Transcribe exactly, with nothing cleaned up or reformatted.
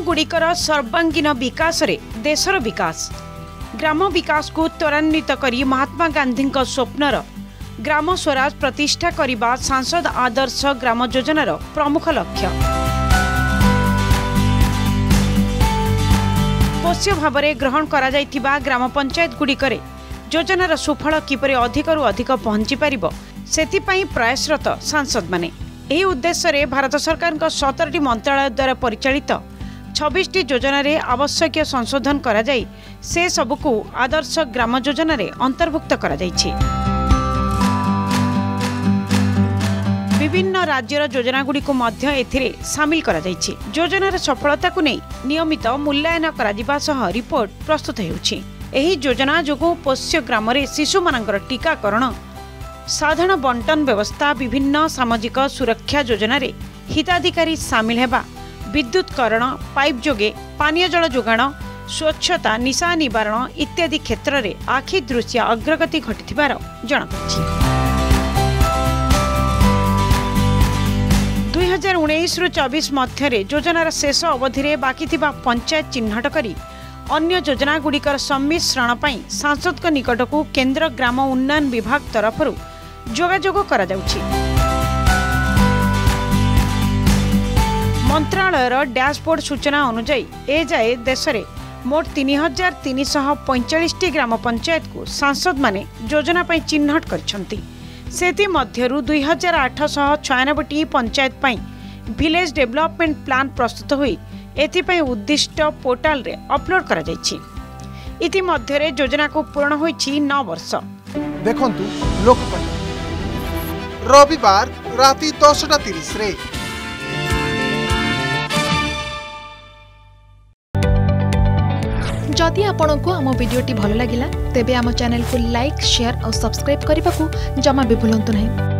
गुड़िकर सर्वांगीन विकास रे देशर विकास ग्राम विकास को त्वरान्वित करी महात्मा गांधी स्वप्नर ग्राम स्वराज प्रतिष्ठा करिबा सांसद आदर्श ग्राम योजनार प्रमुख लक्ष्य। पोष्य भाव में ग्रहण करा जाइथिबा ग्राम पंचायत गुड़िकरे योजनार सुफल किपरि अधिकरु अधिक पहुंची पारिबो सेतिपई प्रयासरत सांसद माने। एही उद्देश्य रे भारत सरकार का सतरटी मंत्रालय द्वारा परिचालित छब्बीस टी योजना रे आवश्यक संशोधन करा जाई से सबको आदर्श ग्राम योजना रे अंतर्भुक्त करा जाइछि। विभिन्न राज्यर योजना गुड़िक मध्य एथिरे सामिल करा जाइछि। योजनार सफलता को नहीं नियमित मूल्यांकन करा जिबा सह रिपोर्ट प्रस्तुत हेउछि। एही योजना जोगु पोष्य ग्राम रे शिशु मानकर टीकाकरण साधारण बंटन व्यवस्था विभिन्न सामाजिक सुरक्षा योजना रे हिताधिकारी सामिल हेबा विद्युतकरण पाइप जोगे पानीय जल जोगाण स्वच्छता निशा निवारण इत्यादि क्षेत्र रे आखि दृश्य अग्रगति घटिथिबार जणापड़िछि। दुई हजार उन्नीस रु चौबीस मध्य योजनार शेष अवधि रे बाकी थिबा पंचायत चिन्हट करी अन्य योजना गुड़िकर सम्मिश्रण पई सांसद को निकट को केंद्र ग्राम उन्नयन विभाग तरफरु जोगाजोग करा जाउछि। मंत्रालयर डैशबोर्ड सूचना अनुसार ए जाए देश में मोट तीन हजार तीन शह पैंचाश टी ग्राम पंचायत को सांसद माने योजना पई चिन्हट करछंती। सेति मध्यरु दुई हजार आठ शह छयानबे टी पंचायत पई विलेज डेवलपमेंट प्लान प्रस्तुत हुई एथिपई उद्दिष्ट पोर्टाल रे अपलोड करा जायछि। इति मध्य रे योजना को पूर्ण होईछि नौ वर्ष। देखंतु लोकपाल रविवार राति दसटा तीस रे। जदि आपंक आम भिडी भल लगा तेब आम चैनल को लाइक शेयर और सब्सक्राइब करने को जमा भी भूलु नहीं।